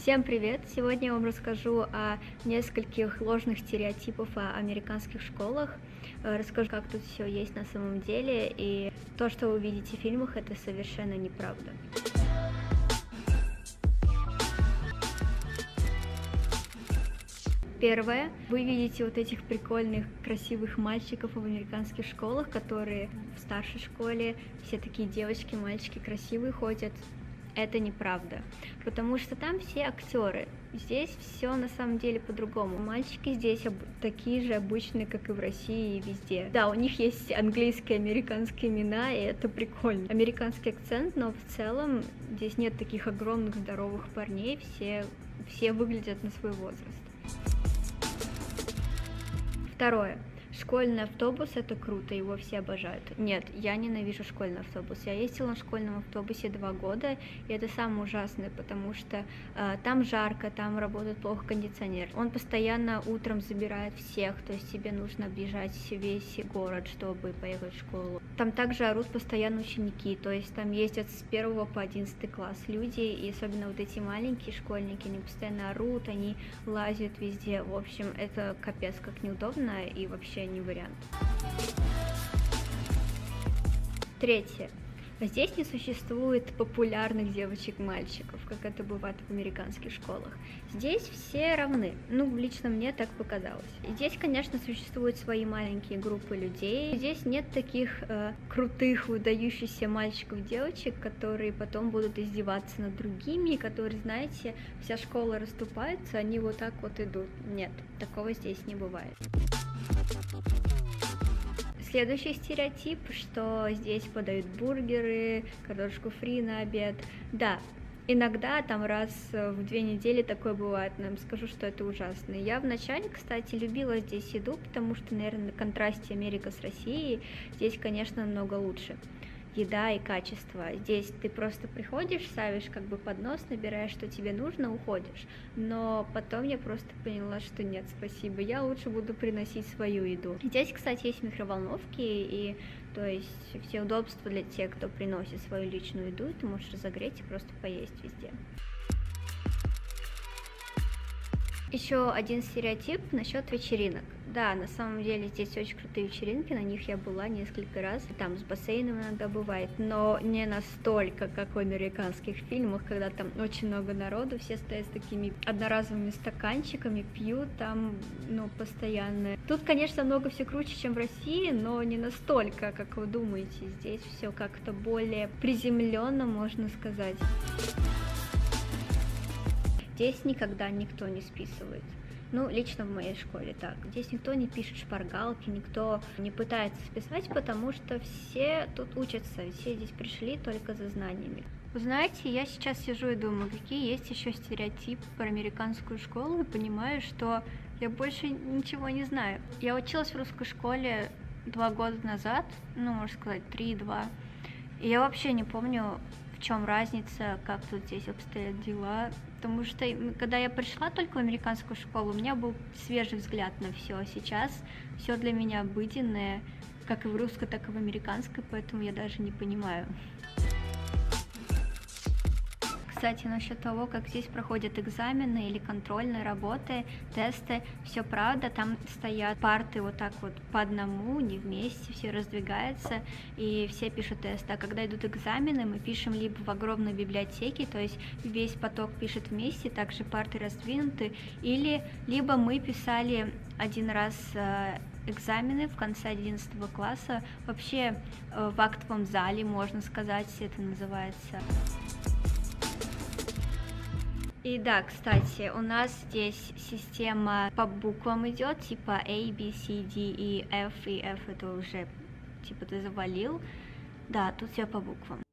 Всем привет! Сегодня я вам расскажу о нескольких ложных стереотипах о американских школах. Расскажу, как тут все есть на самом деле, и то, что вы видите в фильмах, это совершенно неправда. Первое. Вы видите вот этих прикольных, красивых мальчиков в американских школах, которые в старшей школе, все такие девочки, мальчики красивые ходят. Это неправда, потому что там все актеры. Здесь все на самом деле по-другому. Мальчики здесь такие же обычные, как и в России и везде. Да, у них есть английские, американские имена, и это прикольно. Американский акцент, но в целом здесь нет таких огромных здоровых парней, все выглядят на свой возраст. Второе. Школьный автобус — это круто, его все обожают. Нет, я ненавижу школьный автобус. Я ездила на школьном автобусе 2 года, и это самое ужасное, потому что там жарко, там работает плохо кондиционер. Он постоянно утром забирает всех, то есть тебе нужно объезжать весь город, чтобы поехать в школу. Там также орут постоянно ученики, то есть там ездят с 1 по 11 класс люди, и особенно вот эти маленькие школьники, они постоянно орут, они лазят везде. В общем, это капец как неудобно и вообще не вариант. Третье. Здесь не существует популярных девочек-мальчиков, как это бывает в американских школах. Здесь все равны. Ну, лично мне так показалось. Здесь, конечно, существуют свои маленькие группы людей. Здесь нет таких крутых, выдающихся мальчиков-девочек, которые потом будут издеваться над другими, которые, знаете, вся школа расступается, они вот так вот идут. Нет, такого здесь не бывает. Следующий стереотип, что здесь подают бургеры, картошку фри на обед. Да, иногда там раз в 2 недели такое бывает, но я вам скажу, что это ужасно. Я вначале, кстати, любила здесь еду, потому что, наверное, на контрасте Америка с Россией здесь, конечно, намного лучше. Еда и качество. Здесь ты просто приходишь, ставишь как бы поднос, набираешь, что тебе нужно, уходишь. Но потом я просто поняла, что нет, спасибо, я лучше буду приносить свою еду. Здесь, кстати, есть микроволновки, и то есть все удобства для тех, кто приносит свою личную еду, и ты можешь разогреть и просто поесть везде. Еще один стереотип насчет вечеринок. Да, на самом деле здесь очень крутые вечеринки, на них я была несколько раз, там с бассейном иногда бывает, но не настолько, как в американских фильмах, когда там очень много народу, все стоят с такими одноразовыми стаканчиками, пьют там, ну, постоянно. Тут, конечно, много все круче, чем в России, но не настолько, как вы думаете. Здесь все как-то более приземленно, можно сказать. Здесь никогда никто не списывает. Ну, лично в моей школе так. Здесь никто не пишет шпаргалки, никто не пытается списать, потому что все тут учатся, все здесь пришли только за знаниями. Вы знаете, я сейчас сижу и думаю, какие есть еще стереотипы про американскую школу, и понимаю, что я больше ничего не знаю. Я училась в русской школе 2 года назад, ну, можно сказать, 3-2, и я вообще не помню, в чем разница, как тут здесь обстоят дела, потому что когда я пришла только в американскую школу, у меня был свежий взгляд на все, а сейчас все для меня обыденное, как и в русской, так и в американской, поэтому я даже не понимаю. Кстати, насчет того, как здесь проходят экзамены или контрольные работы, тесты, все правда, там стоят парты вот так вот по одному, не вместе, все раздвигаются и все пишут тесты. А когда идут экзамены, мы пишем либо в огромной библиотеке, то есть весь поток пишет вместе, также парты раздвинуты, либо мы писали один раз экзамены в конце 11 класса, вообще в актовом зале, можно сказать, это называется. И да, кстати, у нас здесь система по буквам идет, типа A, B, C, D, E, F, и F это уже, типа, ты завалил. Да, тут все по буквам.